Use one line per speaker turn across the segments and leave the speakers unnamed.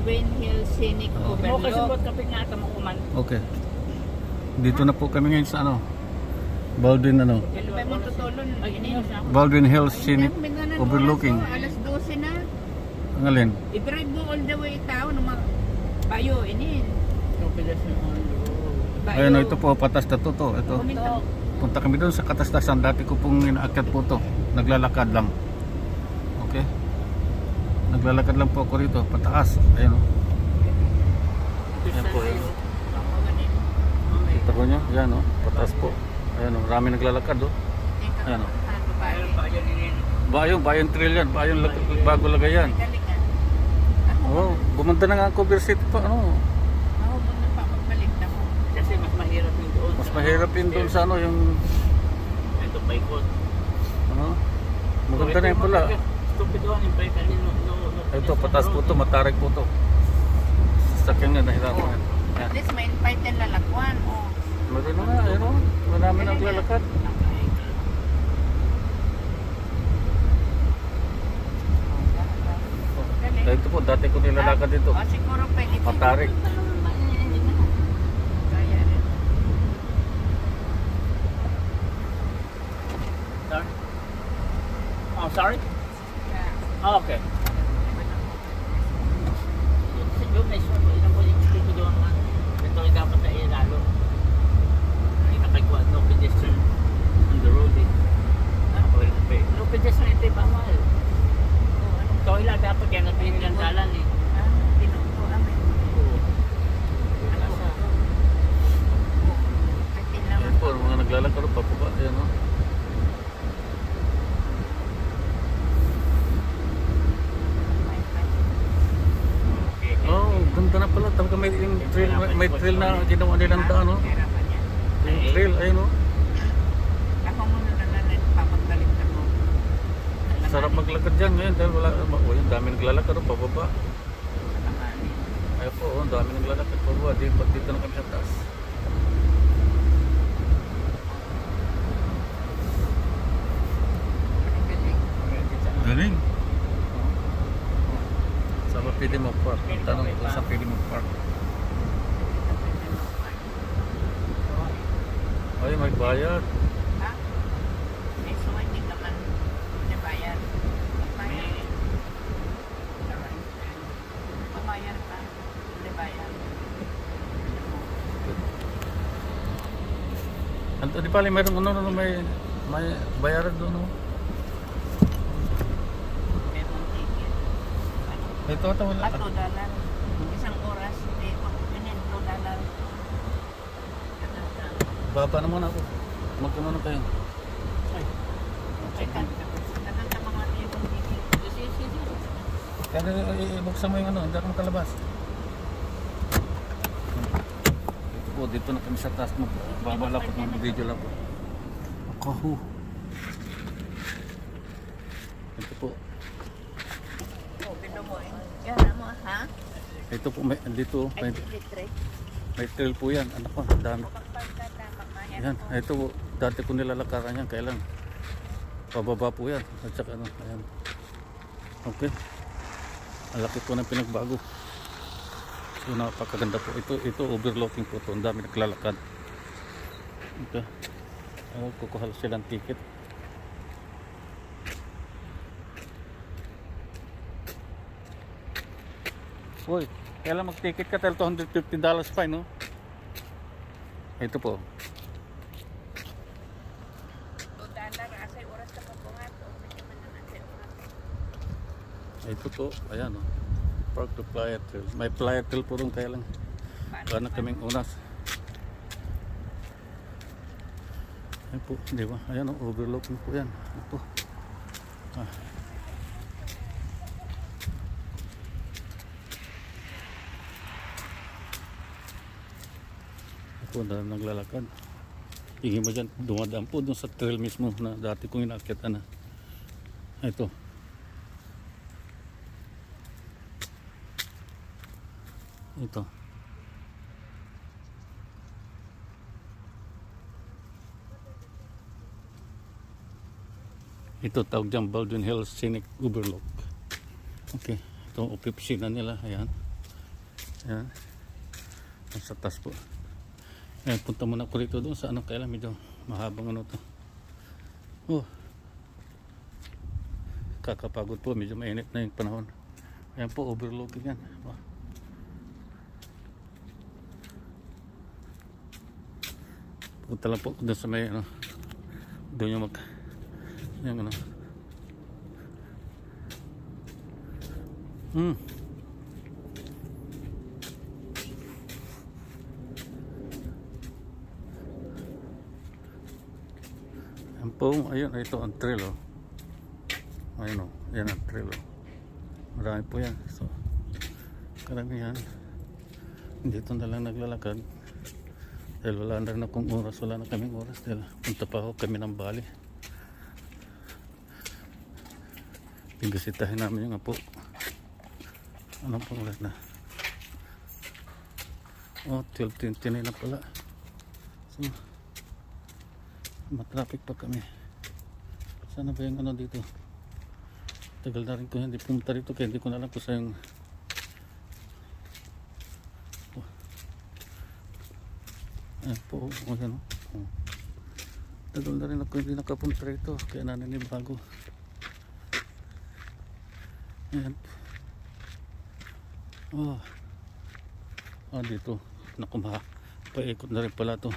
Baldwin Hills Scenic Overlook.
Okay. Dito na po kami ngayon sa ano? Baldwin ano? Baldwin Hills Scenic Overlooking.
Alas 12 na.
Ang alin?
I-drive mo all the way tao na bayo inin.
Ayun, ito po, patas na to. Ito. Punta kami doon sa katastasan. Dati ko pong inaakyat po to. Naglalakad lang. Okay. Naglalakad lang po ako rito. Pataas. Ayun o. Ayan po. Kita ko nyo? Ayan o. Pataas po. Ayan o. Marami naglalakad o. Ayan o. Bayon trail yan. Bayon bago lagay yan. Oh, gumanda na nga ang cover city pa. Ano?
Kasi mas mahirap yung doon.
Mas mahirap yun doon sa ano yung...
Ito paikot.
Ano? Maganda na yun pala. Ito, patas po ito. Matarik po ito. Sasakyan nga nahirapan.
At least may invite yung lalakwan.
Maganda na. Ayun o. Marami nang lalakad. Ito po, dati ko nilalakad dito.
Siguro pwede.
Matarik.
Sorry? Oh, sorry? Oh, okay. Yung may short, ilang po yung gusto doon nga. Ito ay dapat na ilalo. Ay nakagawa, no pedestrian on the road eh. No pedestrian, ito ay bawal. Ito ay dapat yan at pinilandalan eh.
Pinupo kami.
Ayan po, mga naglalakad pa po ba? Ayan o. Ganda na pala, talaga may trail na ginawa nilang daan, no? Yung trail, ayun, no?
Ako muna na papagdalit ako.
Sarap maglakad dyan ngayon dahil wala, yung dami naglalakad, pababa. Ayun po, ang dami naglalakad, pababa. Dito na kami sa taas. Galing. Saan pwede mag-park? Tanong ko saan pwede mag-park. Ay, may bayad.
Ha? So hindi naman nabayad. Pumayar pa. Nabayad.
Di pala mayroong ano, may bayaran doon, no? Ito wala.
$2. Isang oras. Ganyan, $2.
Baba na muna ako. Magkano kayo?
Check out. Naganda mga tibong tigil.
Kaya ibuksan mo yung ano, hindi ako makalabas. Ito po, dito na kami sa taas mo. Babalapot ng video lang po. Ako. Ito po.
Yan mo, ha?
Ito po, dito. May trail po yan. Anak ko, dami. Yan, ito po. Dati ko nilalakaran yan. Kailan? Pababa po yan. At saka ano, ayan. Okay. Ang laki po ng pinagbago. So, napakaganda po. Ito overlooking po ito. Ang dami naglalakad. Okay. Kukuha silang ticket. Uy, kailan mag-ticket ka? $250 fine, no? Ito po. Ito po, ayan, no? Park to Playa Trail. May Playa Trail po rin, kaya lang wala na kaming unas. Ayan po, di ba? Ayan, no? Overlooking po yan. Ito. Ito, dahil naglalakad. Tingin mo dyan, dumadaan po dun sa trail mismo na dati kong inaakyatan na. Ito. Ito. Ito tawag dyan Baldwin Hills Scenic Overlook. Okay, ito opisina nila, ayan. Ayan. Sa taas po. Ayan, punta muna ko rito doon sa ano, kailan medyo mahabang ano to. Oh. Kakapagod po, medyo mainit na yung panahon. Ayan po, overlooking yan. Oh. Punta lang po doon sa may ano, doon yung yung ano. Ayan po, ayun, ito ang trail, oh. Ayun, oh, yan ang trail, oh. Marami po yan. So, karamihan dito na lang naglalakad dahil wala na rin akong oras, wala na kaming oras dahil punta pa ako kami ng Bali. Bigasitahin namin yung apo. Anong pang oras na? Oh, 12:29 na pala. So, matraffic pa kami. Sana ba yung ano dito? Tagal na rin ko hindi pumunta rito kaya hindi ko na alam kung saan yung ayan po, ayan, oh. Tagal na rin ako hindi nakapunta rito kaya naninibago. Ayan. Dito naku, paikot na rin pala to.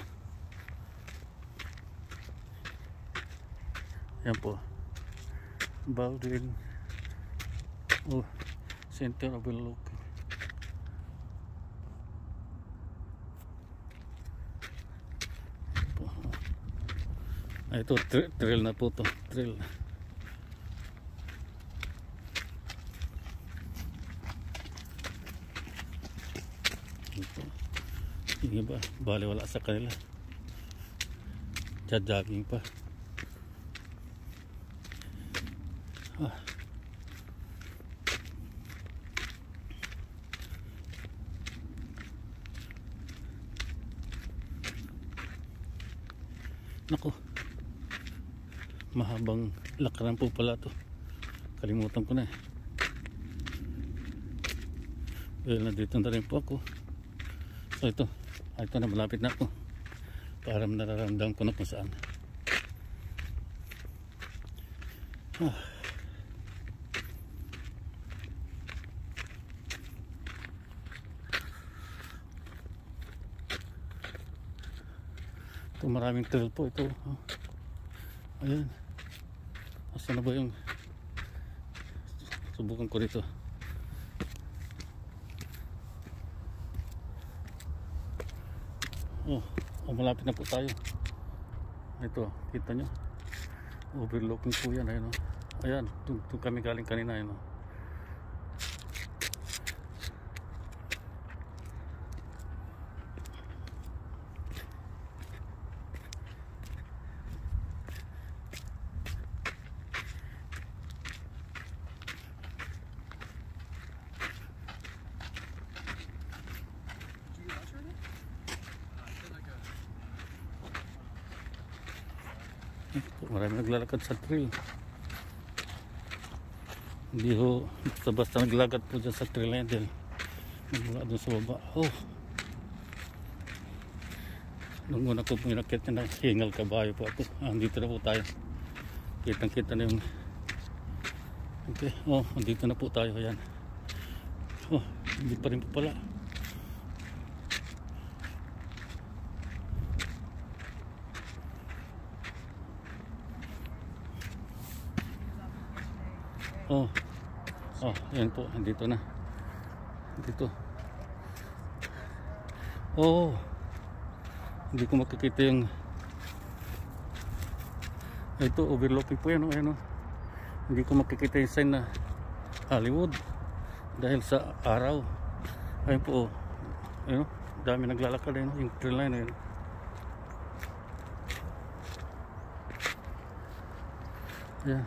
Ayan po, Baldwin Center overlooking. Ito trail na po to, trail. Yung iba bali wala sa kanila, jogging pa. Naku, mahabang lakaran po pala to, kalimutan ko na eh. Well, nandito na rin po ako. So ito na, malapit na ako para nararamdaman ko na kung saan. Ito maraming trail po ito. Ayan, asa na ba yung subukan ko dito. Malapit na po tayo. Ito, kita nyo, overlooking po yan. Ayan, ayan, doon kami galing kanina. Ayan, marami naglalakad sa trail. Hindi ho basta naglalakad po dyan sa trail na yun, magmula doon sa baba. Nung una ko pinakit na hingal kabayo po ako. Andito na po tayo, kitang kita na yung okay. Andito na po tayo. Ayan, hindi pa rin po pala. Yan po, andito na. Dito. Hindi ko makikita yung ito, overlooking po yan. Ayan, hindi ko makikita yung sign na Hollywood dahil sa araw. Ayun po, ayun, dami naglalakad. Ayun, yung trail line. Ayun. Ayan.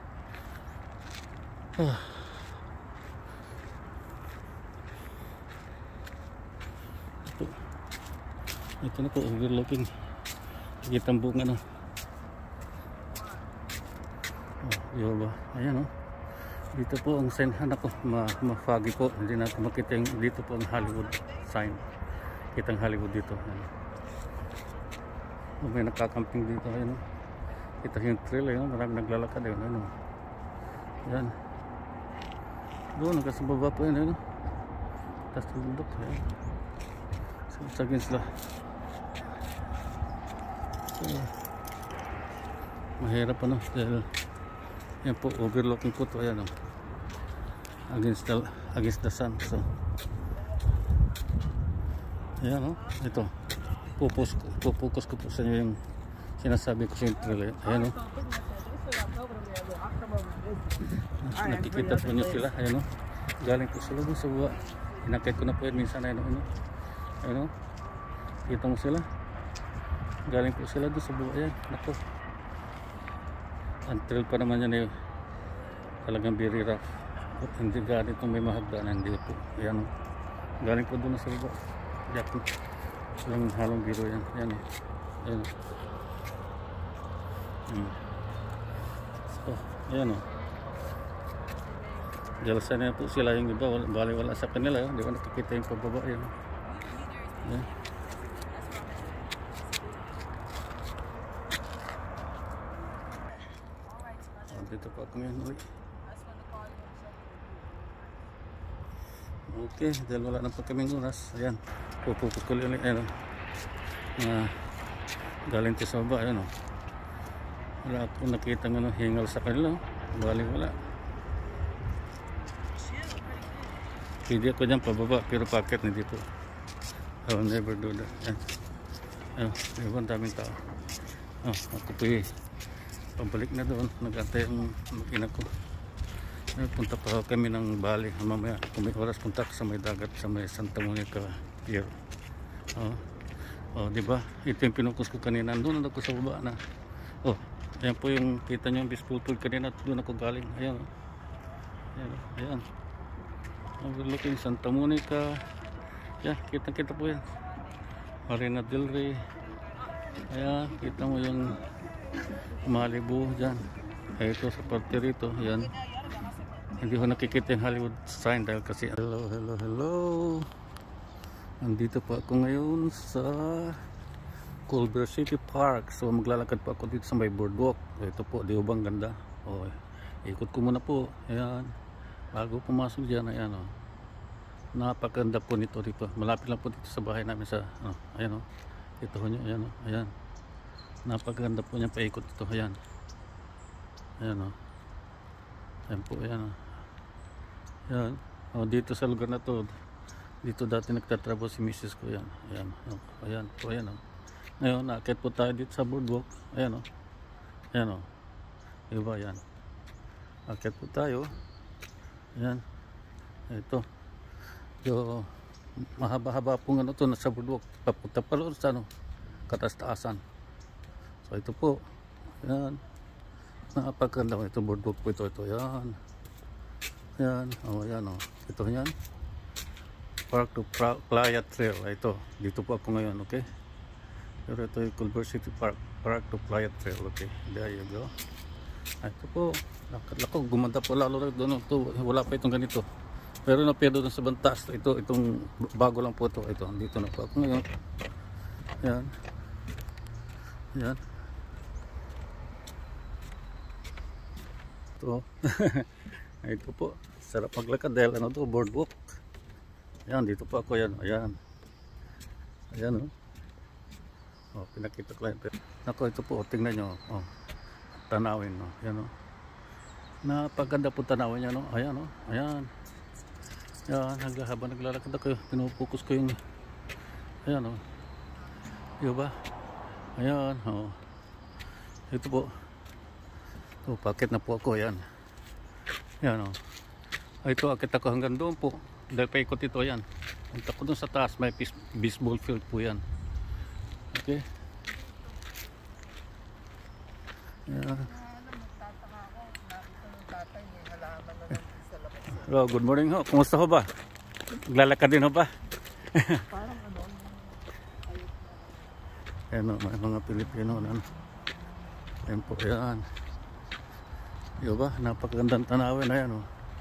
Ito na po, overlooking. Kita ang buong ano. Di ba? Ayan, Dito po ang sign. Anak ko, ma-foggy po. Hindi natin makita yung dito po ang Hollywood sign. Kitang Hollywood dito. Ayan. May nakakamping dito. Ayan. Kita yung trail. Ayan. Marami naglalakad. Ayan. Ayan. Ayan. Doon, nagkasababa po yan. Ayan. Tapos tulundok. Ayan. Sagin sila. So, mahirap ano. Dahil yan po, overlooking po ito. Ayan. Against the sun. So, ayan o, ito pupukus ko po sa inyo yung sinasabi ko sa trail. Ayan o, nakikita po nyo sila. Ayan o, galing po sila sa buwa. Inakit ko na po yun minsan. Ayan o, kita mo sila, galing po sila doon sa buwa. Ayan, nako, ang trail pa naman yan eh, talagang very rough. Hindi galing itong may mahagdanan, hindi po. Ayan o, galing po doon sa baba. Yakin walang halong biro yan. Ayan o, ayan o. So, ayan o, jalasan na po sila yung iba. Bali wala sa kanila. Di ba nakikita yung pababa. Ayan o, ayan. Dito pa ako ngayon ulit. Okay, dahil wala na pa kaming oras. Ayan, pupukus ko ulit. Ayan o, galing to sa baba. Ayan o, wala akong nakita ng hingal sa kanila. Bali wala. Pwede ako dyan pababa, pero packet hindi po. I will never do that. Ayan, ayan, diba ang daming tao. Ako po pabalik na doon. Nag-antay ang makina ko. Punta pa kami ng Bali. Mamaya kung may oras, punta sa may dagat sa may Santa Monica Pier. Diba? Ito yung pinukus ko kanina. Doon ako sa baba na. Ayan po yung kita nyo yung baseball field kanina. Doon ako galing. Ayan. Ayan. Overlooking Santa Monica. Ayan, kita po yan. Marina Del Rey. Ayan, kita mo yung Malibu dyan. Ito sa parte rito. Ayan. Hindi ko nakikita yung Hollywood sign dahil kasi hello. Nandito po ako ngayon sa Culver City Park. So maglalakad po ako dito sa may boardwalk. Ito po, di ba bang ganda? Ikot ko muna po. Ayan. Bago pumasok dyan, ayan o. Napakaganda po nito dito. Malapit lang po dito sa bahay namin sa ayan o. Ito ho nyo, ayan o. Ayan. Napakaganda po niya paikot ito. Ayan. Ayan o. Ayan po, ayan o. Ayan. Dito sa lugar na to, dito dati nagtatrabaho si Mrs. ko. Ayan. Ayan. Ayan po, ayan o. Ngayon, nakakit po tayo dito sa boardwalk. Ayan o. Ayan o. Diba, ayan. Nakakit po tayo. Ayan. Ito. So, mahaba-haba po nga ito nasa boardwalk. Papunta pa rin sa katas-taasan. So ito po, ayan, napakaganda ito boardwalk po ito, ayan, ayan, ayan ito yan, Park to Playa Trail, ito, dito po ako ngayon, okay, pero ito yung Culver City Park, Park to Playa Trail, okay, there you go. Ito po, lako, gumanda po lalo doon, wala pa itong ganito, pero napero doon sa bantas, itong bago lang po ito, dito na po ako ngayon, ayan, ayan. Ito. Ito po, sarap maglakad dahil boardwalk. Ayan, dito po ako, ayan, ayan o. Pinakita ko lang. Ako, ito po, tingnan nyo, tanawin, ayan o. Napaganda po tanawin niya, ayan o, ayan. Ayan, habang naglalakad ako, pinupokus ko yung, ayan o. Diba? Ayan o. Ito po. Pakit na po ako, yan. Yan o. Ito, akit ako hanggang doon po. Dahil paikot ito, yan. Punta ko doon sa taas, may baseball field po yan. Okay. Yan. Hello, good morning ho. Kumusta ho ba? Naglalakad din ho ba? Yan o, may mga Pilipino. Yan po, yan. Diba? Napakagandang tanawin na yan.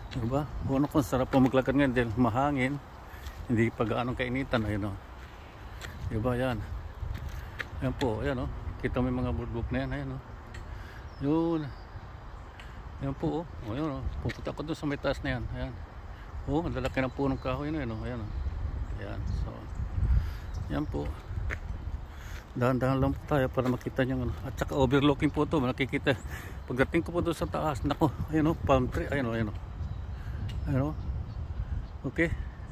Diba? Ano kung sarap po maglakad ngayon dahil mahangin. Hindi pa gaano kainitan. Ayun o. Diba yan? Ayan po. Ayan o. Kita mo yung mga boardwalk na yan. Ayan o. Yun. Ayan po o. Ayan o. Pupunta ko dun sa may taas na yan. Ayan. O. Ang lalaki ng punong kahoy na yan o. Ayan o. Ayan. So. Ayan po. Dahan-dahan lang po tayo para makita nyo. At saka overlooking po ito. Nakikita. Pagdating ko po doon sa taas. Nako. Ayan o. Palm tree. Ayan o. Ayan o. Ayan o. Okay.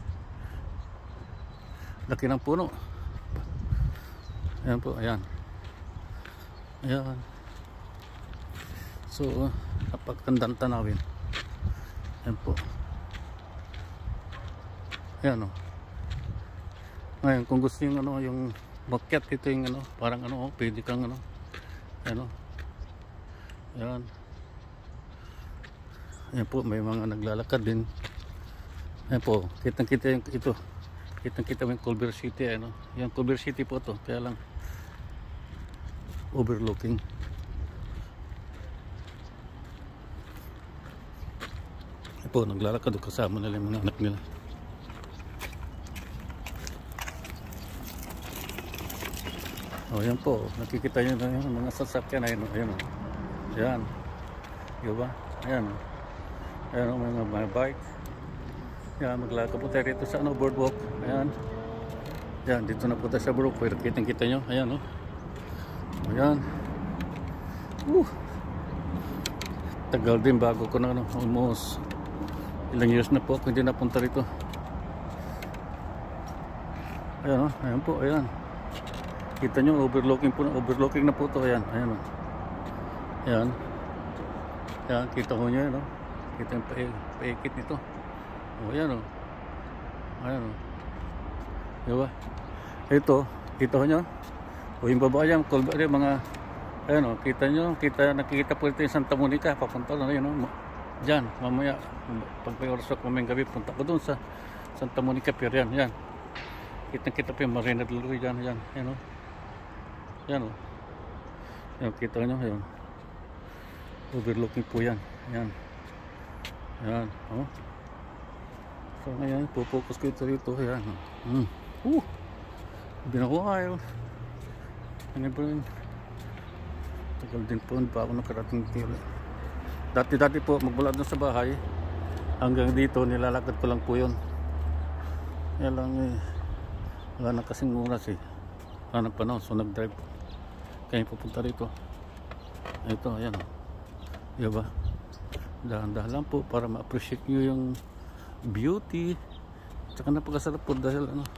Laki ng puno. Ayan po. Ayan. Ayan. So, napagandang tanawin. Ayan po. Ayan o. Ngayon, kung gusto yung ano, yung makyat ito yung ano, parang ano, pwede kang ano. Ayan o. Ayan. Ayan po, may mga naglalakad din. Ayan po, kitang-kita yung ito. Kitang-kita mo yung Culver City, ano. Yung Culver City po to, kaya lang overlooking. Ayan po, naglalakad o kasama nila yung mga anak nila. O, ayan po, nakikita nyo na yung mga sasakyan. Ayan o, ayan o. Ayan. Diba? Ayan o. Ayan o, mga bike. Ayan, maglakad po tayo rito sa ano, boardwalk. Ayan. Ayan, dito na po tayo sa boardwalk. Pero kitang-kita nyo. Ayan o. Ayan. Tagal din bago ko na ano, almost ilang years na po ako hindi napunta rito. Ayan o. Ayan po, ayan. Kita nyo, overlooking po, overlooking na po ito. Ayan, ayan o. Ayan. Ayan, kita ko nyo yun o. Kita yung paikit nito. O, ayan o. Ayan o. Diba? Ito, kita ko nyo. O, yung baba yan, mga, ayan o, kita nyo, nakikita po ito yung Santa Monica. Papunta na yun o. Diyan, mamaya, pag may oras ako mamayang gabi, punta ko dun sa Santa Monica Pier. Yan, yan. Kita po yung Marina del Rey dyan, yan, yan o. Yan o. Yan, kita nyo, yan. Overlooking po yan. Yan. Yan, o. So ngayon, pupokus ko ito rito. Yan. Been a while. Ano ba yun? Tagal din po ba ako nakarating dito. Dati po, magmula doon sa bahay hanggang dito, nilalakad ko lang po yun. Yan lang eh. Wala na kasing oras eh. Wala na panahon, so nag-drive kaya pupunta rito. Ito, ayan. Diba? Dahan-dahan lang po para ma-appreciate nyo yung beauty. Tsaka napakasarap po dahil ano.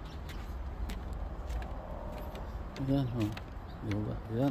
Ayan, oh. Diba? Ayan.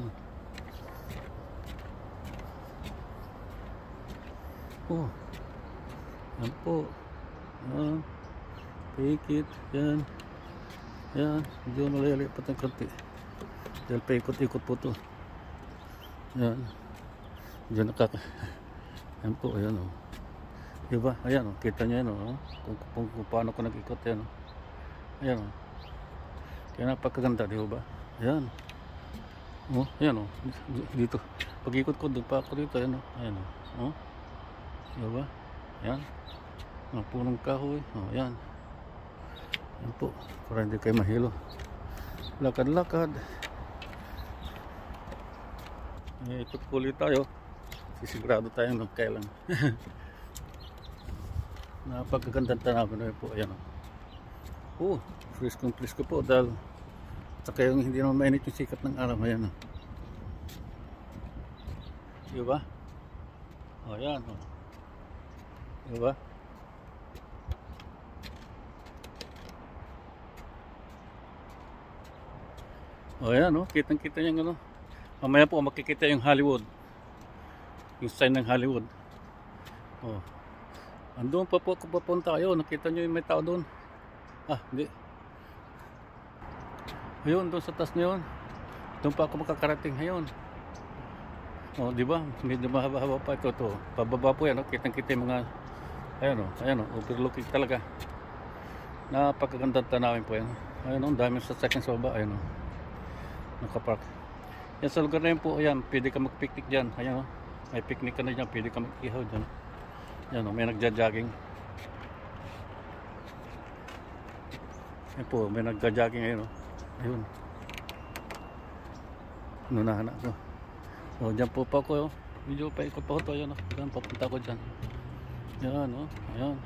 Oh. Ayan po. Ayan. Take it. Ayan. Ayan. Medyo malayali pa ng konti. Dahil paikot-ikot po ito. Ayan. Diyan nakaka... Ayan po. Ayan o. Diba? Ayan o. Kita nyo yan o. Kung paano ko nag-ikot yan o. Ayan o. Kaya napakaganda. Diba? Ayan. O. Ayan o. Dito. Pag-ikot ko doon pa ako dito. Ayan o. Ayan o. O. Diba? Ayan. Ang punong kahoy. O. Ayan. Ayan po. Para hindi kayo mahilo. Lakad-lakad. Ito puli tayo. Sisigurado tayo ng kailan. Napagagandang tanawin na po. Ayan o. Friskong-frisko po dahil saka yung hindi naman mainit yung sikat ng araw. Ayan o. Diba? O ayan o. Diba? O ayan o. Kitang-kita yung ano. Mamaya po makikita yung Hollywood. Yung sign ng Hollywood. Oh. Andun pa po ako papunta kayo. Nakita nyo yung may tao doon. Ah, hindi. Ayun, doon sa taas na yun. Doon pa ako makakarating ngayon. Oh, di ba? Medyo mahaba-haba pa ito. To. Pababa po yan. Oh. Kitang-kita yung mga... Ayan o. Oh. Ayan o. Oh. Overlooking talaga. Napakagandang tanawin po yan. Ayan o. Oh. Daming sasakyan sa baba. Ayan o. Oh. Nakapark. Yan sa lugar na yun po, ayan, pwede ka mag-picnic dyan. Ayan o, may picnic ka na dyan, pwede ka mag-ihaw dyan. Yan o, may nagja-jogging. Yan po, may nagja-jogging ngayon o. Ayun. Nunahan ako. So, dyan po pa ako o. Medyo paikot pa ako to. Ayan o. Yan, papunta ko dyan. Yan o. Ayan.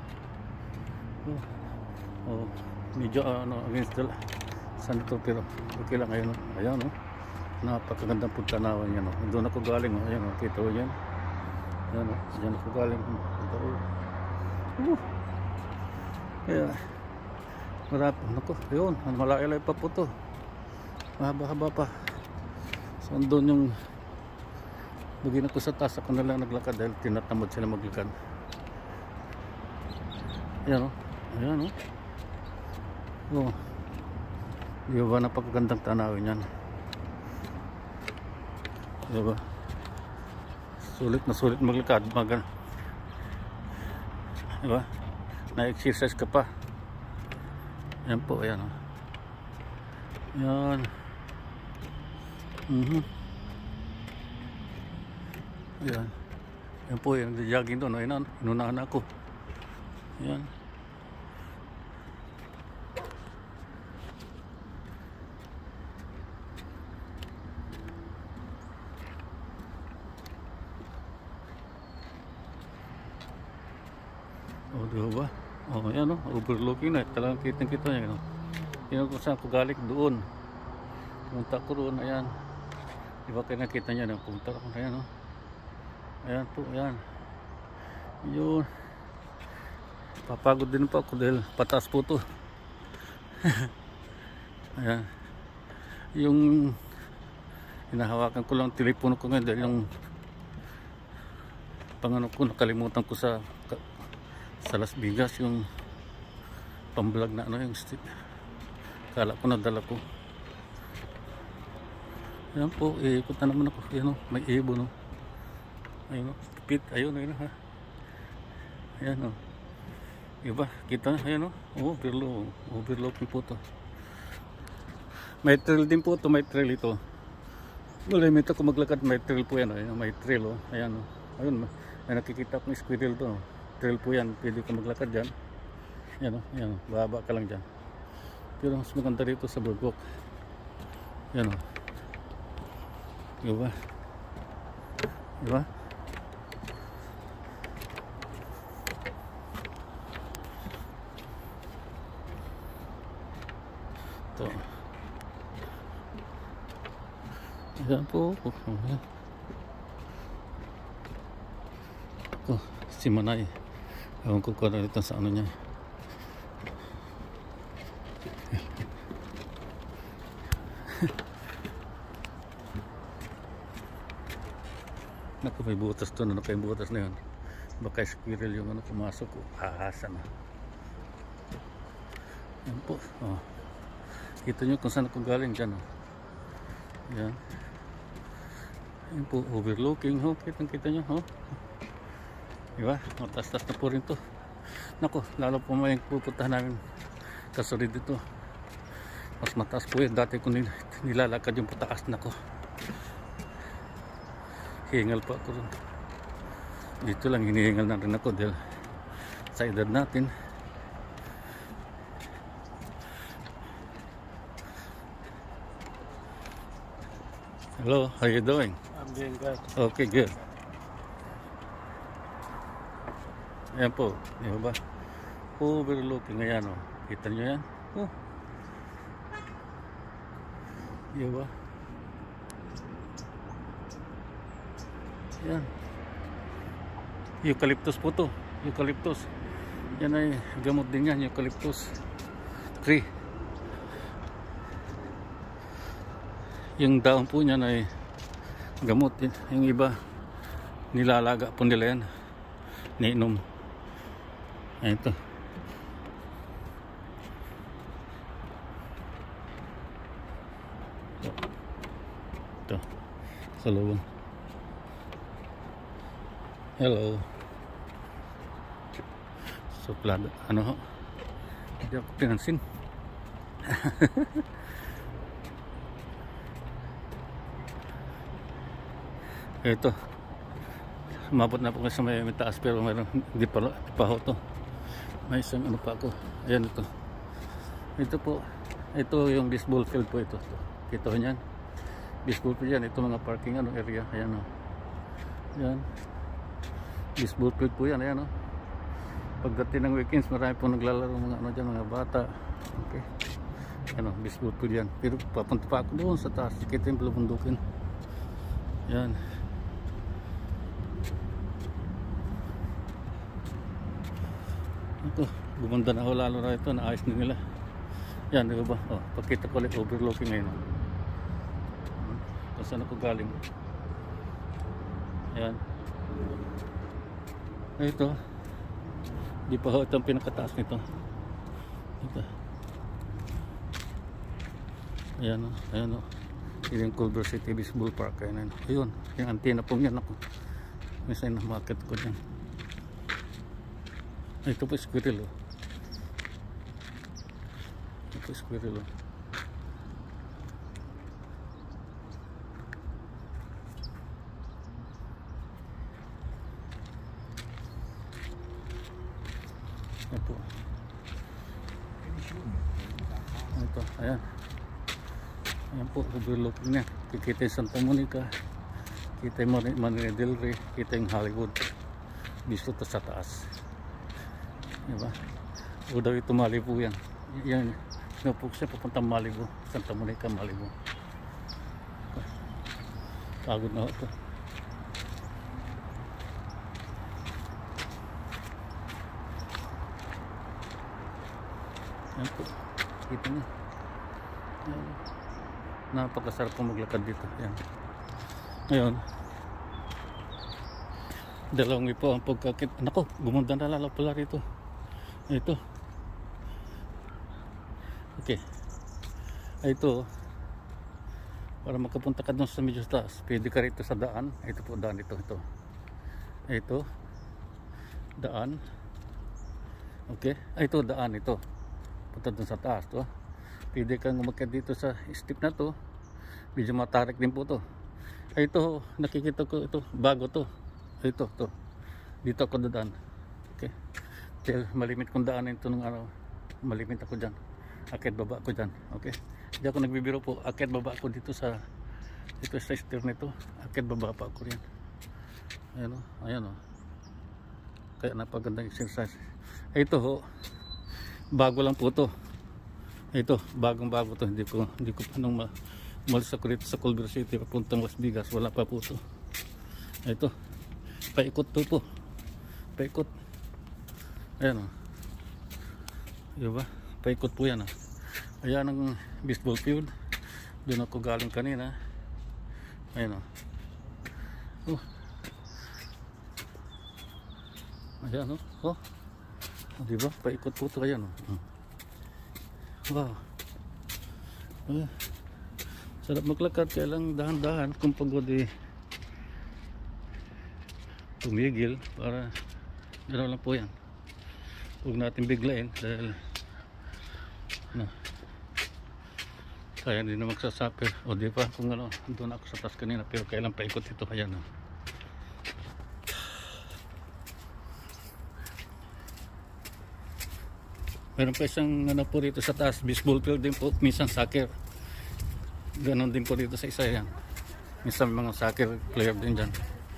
Oh, medyo against the sun ito, pero okay lang. Ayun o. Ayan o. Napakagandang pagtanawan yan o. Doon ako galing o. Ayan o. Kita o yan. Ayan o. Diyan ako galing. Kaya marap. Naku. Ayun. Malaki-laki pa po to. Mahaba-haba pa. So doon yung bagay na ko sa taas. Ako na lang naglakad dahil tinatamad sila maglakad. Ayan o. Ayan o. Oh. Di ba napakagandang tanawin yan? Di ba? Sulit na sulit maglakad. Di ba? Na-exercise ka pa. Ayan po. Ayan o. Ayan. Ayan. Ayan po. Ayan. Nag-jogging doon. Ayan. Inunahan ako. Ayan. O, diba? O, ayan o. Overlooking na. Talagang kitang-kita niya. Yan kung saan ko galing doon. Punta ko doon. Ayan. Diba kayo nakita niya? Punta ko. Ayan o. Ayan po. Ayan. Yun. Papagod din po ako dahil pataas po to. Ayan. Yung hinahawakan ko lang telepono ko ngayon dahil yung pangano ko nakalimutan ko sa Las Vegas yung pamblog na yung stick. Kala ko nadala ko. Ayan po, iikot na naman ako. Ayan o, may ibon o. Ayun o, pit, ayun ha. Ayan o. Iba, kita, ayan o. Overlooking po to. May trail din po to, may trail ito. Malimit ako maglakad, may trail po yan o. Ayan, may trail o. Ayan o. Ayun, may nakikita akong squirrel to. Trail po yan, pwede ka maglakad dyan. Yan o, yan o, baba ka lang dyan. Pero mas maganda rito sa Boardwalk. Yan o. Diba? Diba? Ito. Yan po. Oh, si Manay. Ewan ko kung ano dito sa ano niya. Naku, may butas to. Ano kayong butas na yun? Baka squirrel yung ano pumasok. Ahasa na. Yan po. Oh. Kita nyo kung saan ako galing dyan. Oh. Yan. Yan po. Overlooking. Oh. Kita nyo. Oh. Diba? Matas-tas na po rin to. Naku, lalo po may pupuntahan namin kasunod dito. Mas mataas po yun. Dati ko nilalakad yung pataas na ko. Hingal pa ako rin. Dito lang hinihingal na rin ako dahil sa edad natin. Hello, how you doing?
I'm doing good.
Okay, good. Ayan po, di ba? Overlooking, ayan o. Kita nyo yan? Oh. Di ba? Yan. Eucalyptus po to. Eucalyptus. Yan ay gamot din yan. Eucalyptus tree. Yung daon po niyan ay gamot. Yung iba nilalaga po nila yan. Niinom. Ayan ito. Ito. Sa loob. Hello. Suplado. Ano ho? Hindi ako pinansin. Ito. Umabot na po kasi sa may taas pero mayroon, hindi pa ho to. May isang ano pa ako. Ayan ito. Ito po. Ito yung baseball field po ito. Kita ho niyan. Baseball field yan. Ito mga parking ano area. Ayan o. Ayan. Baseball field po yan. Ayan o. Pagdating ng weekends marami po naglalaro mga ano dyan, mga bata. Okay. Ayan o. Baseball field yan. Pero papunta pa ako doon sa taas. Kita yung bulubundukin. Ayan. Ito, gumanda na ho lalo na ito, naayos na nila. Yan, di ba? Oh, pakita ko ulit overlooking ngayon. Kung saan ako galing. Yan. Ito. Di pa ho, ito ang pinakataas nito. Ito. Ayan o, ayan o. Yan yung Culver City Baseball Park. Ayan, ayun, yung antena pong yan ako. Minsan na market ko dyan. Ito po squirrel oh. Ito squirrel oh. Ito po. Ito, ayan. Ayan po, overlooking niya. Kikita yung Santa Monica, kita yung Manila Del Rey, kita yung Hollywood. Dito to sa taas. Diba? O daw ito Malibu yan. Yan. Pinapok siya papuntang Malibu. Santa Monica, Malibu. Pagod na ito. Yan po. Kita niyo. Yan. Napakasarap po maglakad dito. Yan. Ngayon. Dalawang ipo ang pagkakit. Nako, gumanda na lalo pala rito. Ito. Okay. Ito. Para makapunta ka doon sa medyo taas, pwede ka rito sa daan. Ito po daan ito. Ito. Daan. Okay. Ito daan ito. Punta doon sa taas to. Pwede kang umakyat dito sa step na to. Medyo matarik din po to. Ito, nakikita ko ito. Bago to. Ito, to. Dito ako dadaan. Okay. Dahil malimit kong daanan ito ng araw. Malimit ako dyan. Akit baba ako dyan. Okay. Hindi ako nagbibiro po. Akit baba ako dito sa stair nito. Akit baba pa ako rin. Ayan o. Ayan o. Kaya napagandang exercise. Ito ho. Bago lang po to. Ito. Bagong bago to. Hindi ko nung malis ako rito sa Culver City papuntang Las Vegas. Wala pa po to. Ito. Paikot to po. Paikot. Ayan o. Diba? Paikot po yan o. Ayan ang baseball field. Doon ako galing kanina. Ayan o. Ayan o. Oh. Diba? Paikot po ito. Ayan o. Wow. Sarap maglakad. Kaya lang dahan-dahan. Kung pagod tumigil para gano'n lang po yan. Huwag natin biglain dahil kaya hindi na magsasuffer. O di pa kung ano, doon ako sa taas kanina pero kailan paikot ito. Ayan o. Meron pa isang ano po dito sa taas, baseball field din po, minsan soccer. Ganon din po dito sa isa yan. Minsan mga soccer player din dyan.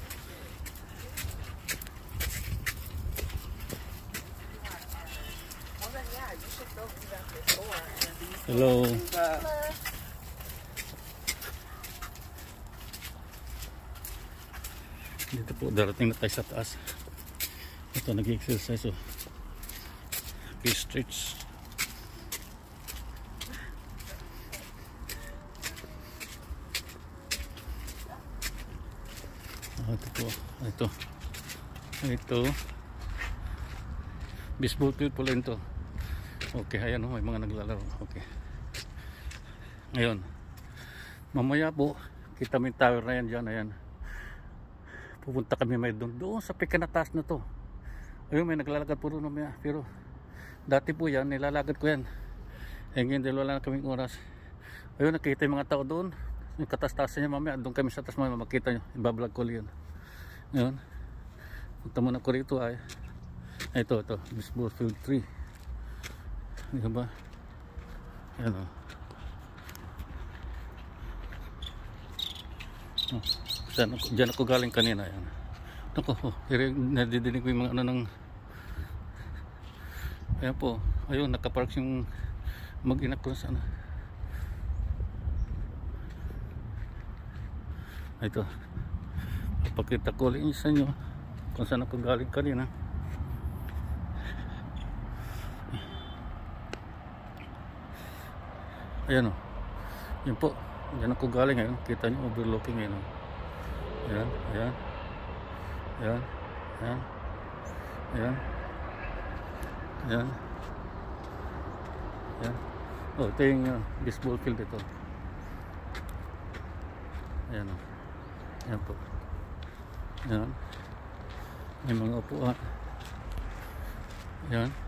Hello. Dito po, darating na tayo sa taas. Ito, nag-exercise oh. Stretch. Ito po, ito baseball field po lang ito. Okay, ayan o, may mga naglalaro. Okay. Ngayon, mamaya po, kita mo yung tower na yan dyan, ayan. Pupunta kami may doon sa pikanataas na to. Ayun, may naglalakad po doon mamaya. Pero, dati po yan, nilalakad ko yan. Ngayon, dahil wala na kaming oras. Ayun, nakita yung mga tao doon. Yung katastasan niya mamaya, doon kami sa taas mamaya, makita nyo. Ibablog ko yun. Ngayon, Punta muna ko rito ay. Ito, baseball field 3. Di ba? Ayan o. Diyan ako galing kanina. Ayan. Naku, nadidinig ko yung mga ano ng... Ayan po. Ayun, nakapark yung mag-inak ko sana. Ito. Papakita ko ulit sa inyo kung saan ako galing kanina. Ayan o. Yan po. Diyan ako galing ngayon. Kita nyo overlooking ngayon. Ayan. Ayan. Ayan. Ayan. Ayan. Ayan. Ayan. Oh, ito yung baseball field ito. Ayan o. Ayan po. Ayan. May mga upuan. Ayan.